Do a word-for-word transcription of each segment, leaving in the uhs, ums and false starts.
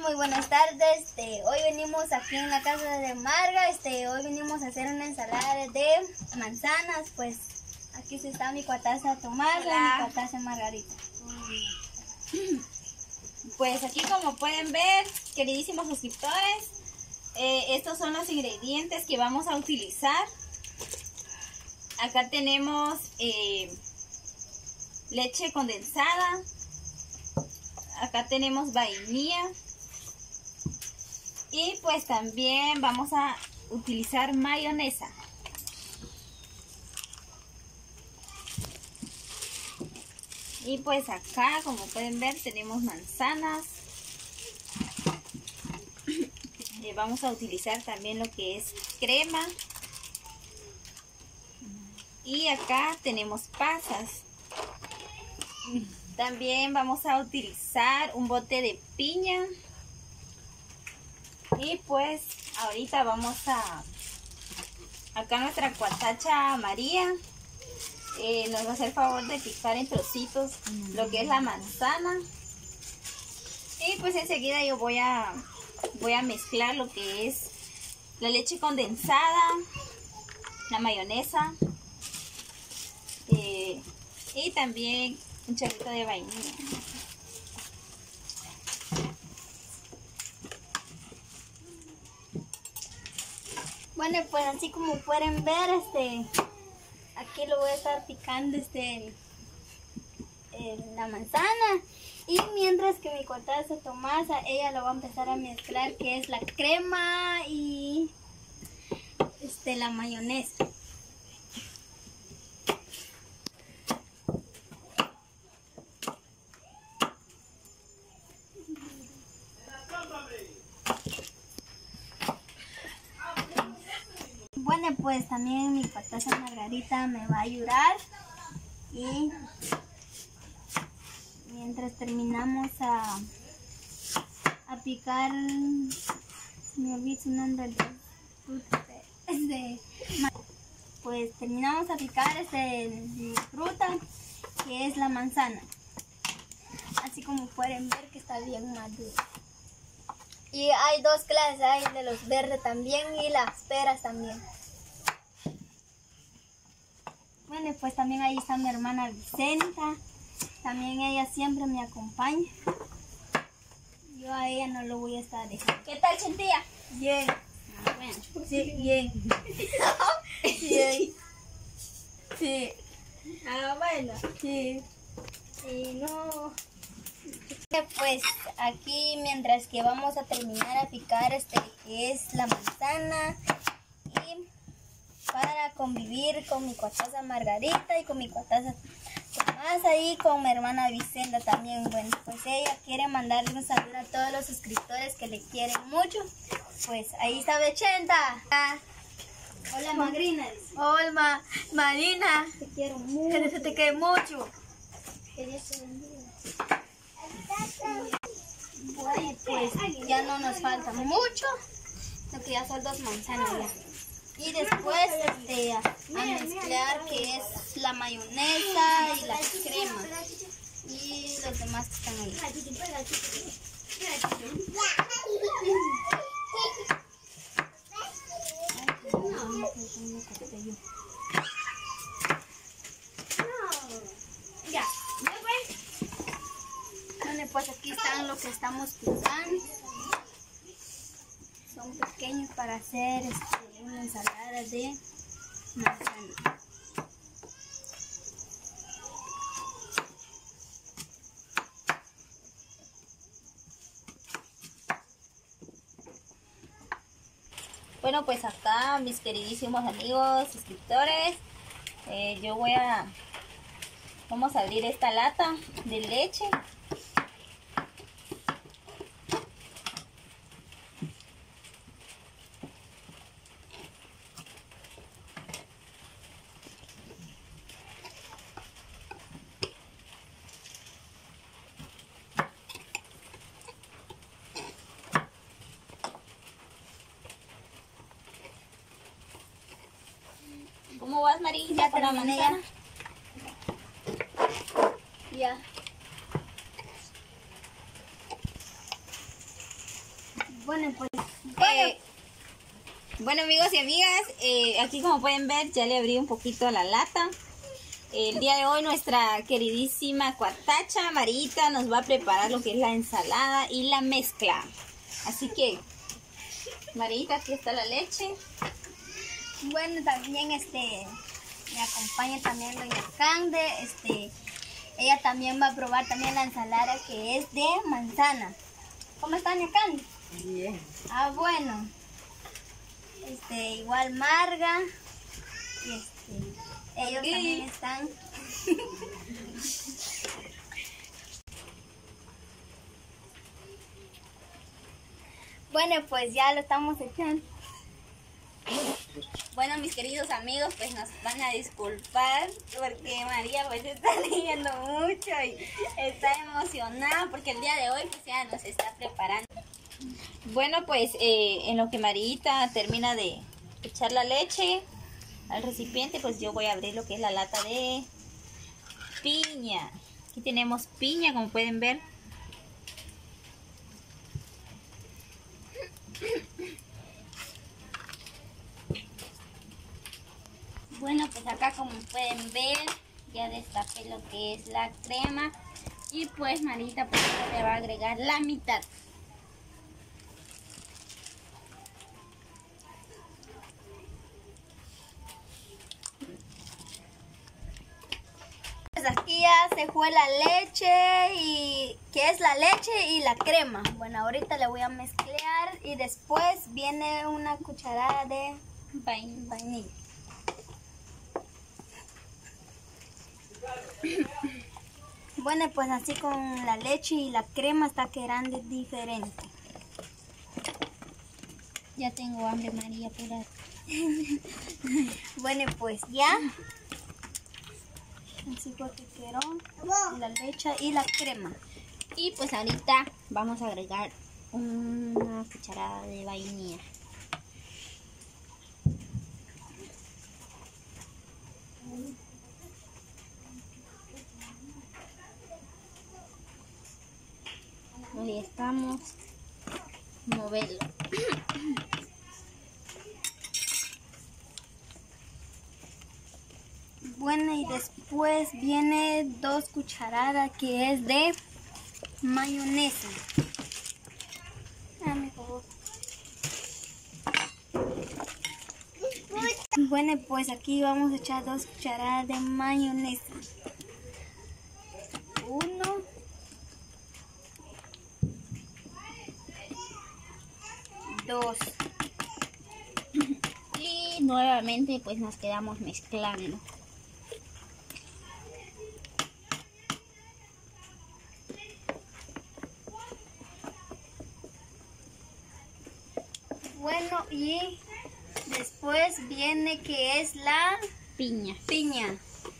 muy buenas tardes. Este, hoy venimos aquí en la casa de Marga. Este, hoy venimos a hacer una ensalada de manzanas. Pues aquí está mi cuataza Tomás y mi cuataza Margarita. Pues aquí, como pueden ver, queridísimos suscriptores, eh, estos son los ingredientes que vamos a utilizar. Acá tenemos eh, leche condensada. Acá tenemos vainilla. Y pues también vamos a utilizar mayonesa. Y pues acá, como pueden ver, tenemos manzanas. Eh, vamos a utilizar también lo que es crema. Y acá tenemos pasas. También vamos a utilizar un bote de piña. Y pues ahorita vamos a... Acá nuestra cuatacha María eh, nos va a hacer el favor de picar en trocitos mm. lo que es la manzana. Y pues enseguida yo voy a, voy a mezclar lo que es la leche condensada, la mayonesa eh, y también un chorrito de vainilla. Bueno, pues así como pueden ver, este, aquí lo voy a estar picando este, eh, la manzana. Y mientras que mi cuataza Tomasa, ella lo va a empezar a mezclar, que es la crema y este, la mayonesa. Bueno, pues también mi cuataza Margarita me va a ayudar. Y mientras terminamos a, a picar, me olvidé su nombre, este, pues terminamos a picar este, fruta, que es la manzana. Así como pueden ver que está bien maduro. Y hay dos clases, hay de los verdes también y las peras también. Bueno, pues también ahí está mi hermana Vicenta. También ella siempre me acompaña. Yo a ella no lo voy a estar dejando. ¿Qué tal, Chentía? Bien. Ah, bueno. Sí, bien. Bien. Sí. Ah, bueno. Sí. Y no... Pues aquí, mientras que vamos a terminar a picar este que es la manzana, y para convivir con mi cuataza Margarita y con mi cuataza Tomasa y con mi hermana Vicenta también. Bueno, pues ella quiere mandarle un saludo a todos los suscriptores que le quieren mucho. Pues ahí está Vicenta. Hola, Magrina. Hola, Ma Marina. Te quiero mucho. Que te quiere mucho. Que Dios te bendiga. Bueno, pues ya no nos falta mucho, lo que ya son dos manzanas ya. Y después este, a, a mezclar que es la mayonesa y la crema y los demás que están ahí. Ya. Bueno, pues aquí están lo que estamos picando. Son pequeños para hacer este, una ensalada de manzana. Bueno, pues acá, mis queridísimos amigos, suscriptores, eh, yo voy a... Vamos a abrir esta lata de leche. ¿Cómo vas, María? Ya terminé ya. Ya. Bueno, pues... Bueno, eh, bueno amigos y amigas, eh, aquí como pueden ver ya le abrí un poquito la lata. El día de hoy nuestra queridísima cuatacha Marita nos va a preparar lo que es la ensalada y la mezcla. Así que, Marita, aquí está la leche. Bueno, también este me acompaña también doña Cande. Este, ella también va a probar también la ensalada que es de manzana. ¿Cómo está doña Cande? Bien. Ah, bueno. Este, igual Marga. Y este... Ellos Okay. también están. Bueno, pues ya lo estamos echando. Bueno, mis queridos amigos, pues nos van a disculpar porque María pues está leyendo mucho y está emocionada porque el día de hoy pues ya nos está preparando. Bueno, pues eh, en lo que Marita termina de echar la leche al recipiente, pues yo voy a abrir lo que es la lata de piña. Aquí tenemos piña, como pueden ver. Bueno, pues acá como pueden ver, ya destapé lo que es la crema. Y pues Marita pues le va a agregar la mitad. Pues aquí ya se fue la leche y que es la leche y la crema. Bueno, ahorita le voy a mezclar y después viene una cucharada de vainilla. Bueno, pues así con la leche y la crema está quedando diferente. Ya tengo hambre, María, pura. Bueno, pues ya. Así fue que quedó la leche y la crema. Y pues ahorita vamos a agregar una cucharada de vainilla. Ahí estamos. Moverlo. Bueno, y después viene dos cucharadas que es de mayonesa. Ah, por favor. Bueno, pues aquí vamos a echar dos cucharadas de mayonesa. Uno. Dos. Y nuevamente pues nos quedamos mezclando. Bueno, y después viene que es la Piña. piña.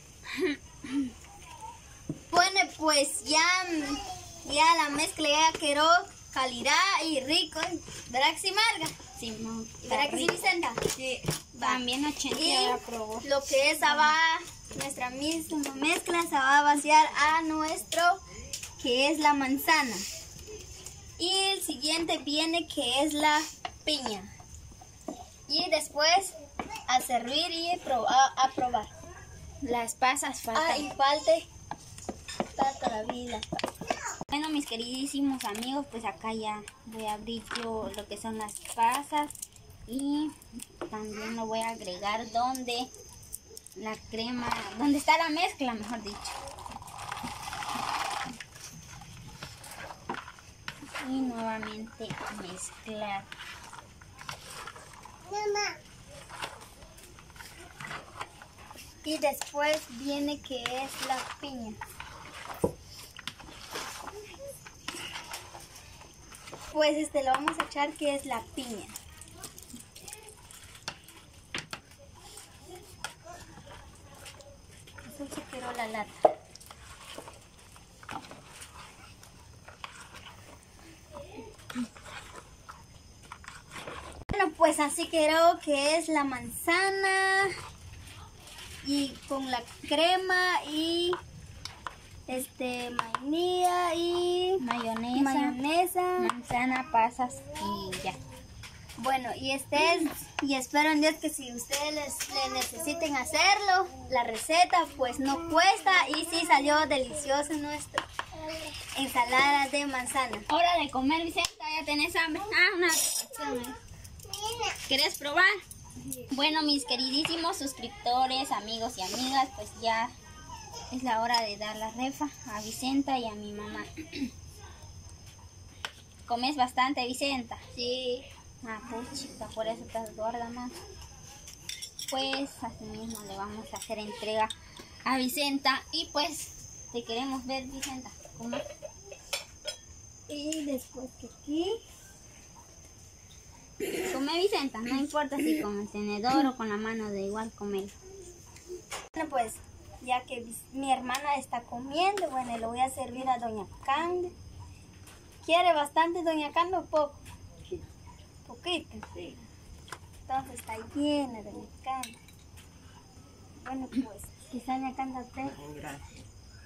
Bueno, pues ya, ya la mezcla ya quedó calidad y rico. ¿Verdad que sí, Marga? Sí, no, ¿Verdad que sí, Vicenta? Sí. Va. También ochenta Y ya la probó. lo que es va, nuestra misma mezcla se va a vaciar a nuestro, que es la manzana. Y el siguiente viene que es la piña. Y después a servir y pro- a, a probar. Las pasas faltan. Ah, y falte, falta todavía las pasas. Bueno, mis queridísimos amigos, pues acá ya voy a abrir yo lo que son las pasas y también lo voy a agregar donde la crema, donde está la mezcla, mejor dicho. Y nuevamente mezclar. Y después viene que es la piña. Pues este lo vamos a echar que es la piña. Eso se quedó la lata. Bueno, pues así quedó que es la manzana y con la crema y este, vainilla y Mayonesa, mayonesa. manzana, pasas y ya. Bueno, y este es, y espero en Dios que si ustedes les, les necesiten hacerlo, la receta pues no cuesta y sí salió delicioso nuestro. Ensalada de manzana. Hora de comer, Vicenta, ¿ya tenés hambre? Ah, una refacción, ¿eh? ¿Querés probar? Bueno, mis queridísimos suscriptores, amigos y amigas, pues ya es la hora de dar la refa a Vicenta y a mi mamá. ¿Comes bastante, Vicenta? Sí. Ah, pues chica, por eso estás gorda, más. Pues así mismo le vamos a hacer entrega a Vicenta y pues te queremos ver, Vicenta. ¿Cómo? Y después que aquí. Come, Vicenta, no importa si con el tenedor o con la mano, de igual comer. Bueno, pues ya que mi hermana está comiendo, bueno, le voy a servir a doña Cande. ¿Quiere bastante doña Cande o poco? Poquito. Sí. Entonces está llena doña Cande. Bueno, pues quizá doña Cande a usted. Gracias.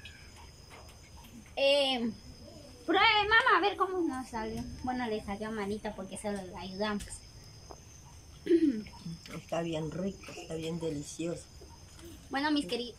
Eh, pruebe, mamá, a ver cómo nos salió. Bueno, le salió malita porque solo le ayudamos. Está bien rico, está bien delicioso. Bueno, mis queridos...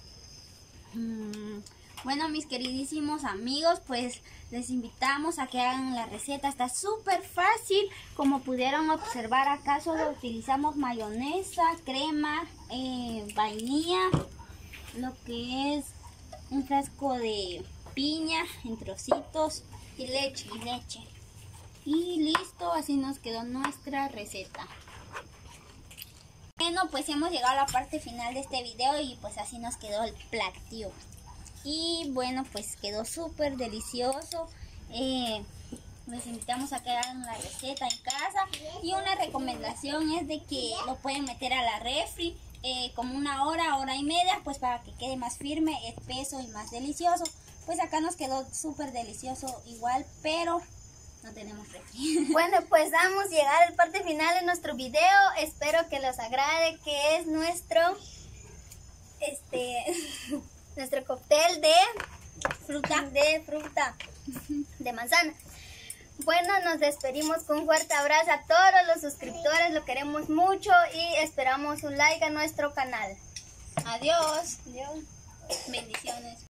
Bueno, mis queridísimos amigos, pues les invitamos a que hagan la receta. Está súper fácil. Como pudieron observar acá, solo utilizamos mayonesa, crema, eh, vainilla, lo que es un frasco de piña en trocitos y leche. Y leche. Y listo, así nos quedó nuestra receta. Bueno, pues hemos llegado a la parte final de este video y pues así nos quedó el platillo. Y bueno, pues quedó súper delicioso. Eh, les invitamos a que hagan la receta en casa. Y una recomendación es de que lo pueden meter a la refri eh, como una hora, hora y media, pues para que quede más firme, espeso y más delicioso. Pues acá nos quedó súper delicioso igual, pero no tenemos refri. Bueno, pues vamos a llegar al parte final de nuestro video. Espero que les agrade, que es nuestro este nuestro cóctel de fruta de fruta de manzana. Bueno, nos despedimos con un fuerte abrazo a todos los suscriptores, lo queremos mucho y esperamos un like a nuestro canal. Adiós. Adiós. Bendiciones.